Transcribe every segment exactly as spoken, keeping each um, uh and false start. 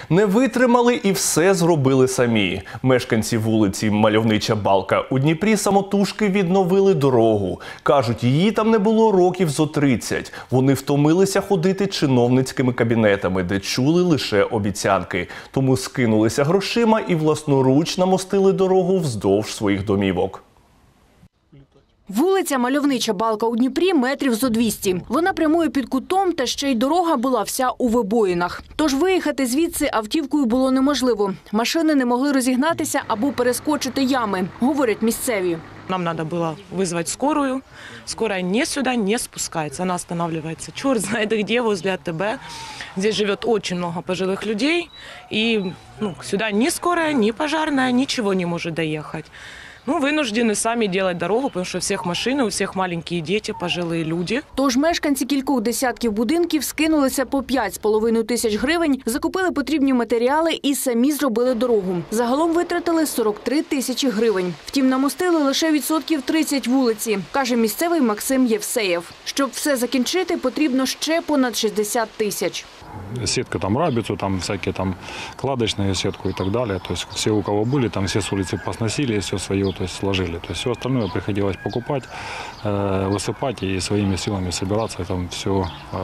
Не витримали і все зробили самі. Мешканці вулиці Мальовнича Балка у Дніпрі самотужки відновили дорогу. Кажуть, її там не було років зо тридцять. Вони втомилися ходити чиновницькими кабінетами, де чули лише обіцянки. Тому скинулися грошима і власноруч намостили дорогу вздовж своїх домівок. Вулиця Мальовнича Балка у Дніпрі метрів зо двісті. Вона прямує під кутом, та ще й дорога була вся у вибоїнах. Тож виїхати звідси автівкою було неможливо. Машини не могли розігнатися або перескочити ями, говорять місцеві. Нам надо было вызвать скорую. Скорая не сюда не спускается. Она останавливается черт знает где, возле А Т Б. Здесь живет очень много пожилых людей. И ну, сюда ни скорая, ни пожарная ничего не может доехать. Ну, вынуждены сами делать дорогу, потому что у всех машины, у всех маленькие дети, пожилые люди. Тож мешканці кількох десятків будинків скинулися по п'ять з половиною тисяч гривень, закупили потрібні матеріали і самі зробили дорогу. Загалом витратили сорок три тисячі гривень. Втім, намостили лише відсотків тридцять вулиці, каже місцевий Максим Євсеєв. Щоб все закінчити, потрібно ще понад шістдесят тисяч. Сетка там рабицу, там всякие там кладочные сетку и так далее. То есть все, у кого были, там все с улицы посносили, все свое, то есть сложили. То есть все остальное приходилось покупать, э, высыпать и своими силами собираться, и там все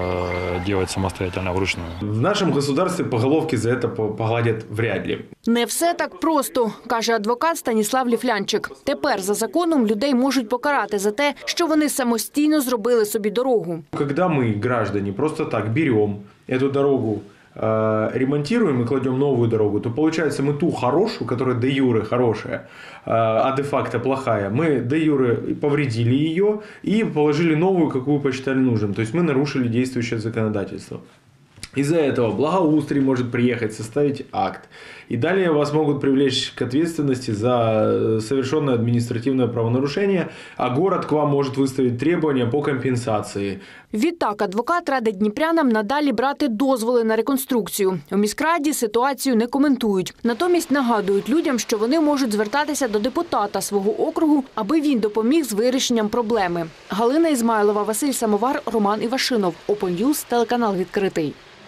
э, делать самостоятельно вручную. В нашем государстве по головке за это погладят вряд ли. Не все так просто, каже адвокат Станіслав Ліфлянчик. Тепер за законом людей можуть покарати за те, що вони самостійно зробили собі дорогу. Когда мы, граждане, просто так берем эту дорогу, э, ремонтируем и кладем новую дорогу, то получается мы ту хорошую, которая де юре хорошая, э, а де факто плохая, мы де юре повредили ее и положили новую, какую посчитали нужным. То есть мы нарушили действующее законодательство. Из-за этого благоустрой может приехать, составить акт. И далее вас могут привлечь к ответственности за совершенное административное правонарушение, а город к вам может выставить требования по компенсации. Відтак адвокат радить дніпрянам надалі брати дозволи на реконструкцію. У міськраді ситуацію не коментують. Натомість нагадують людям, що вони можуть звертатися до депутата свого округу, аби він допоміг з вирішенням проблеми. Галина Ізмайлова, Василь Самовар, Роман Івашинов. Open News, телеканал відкритий.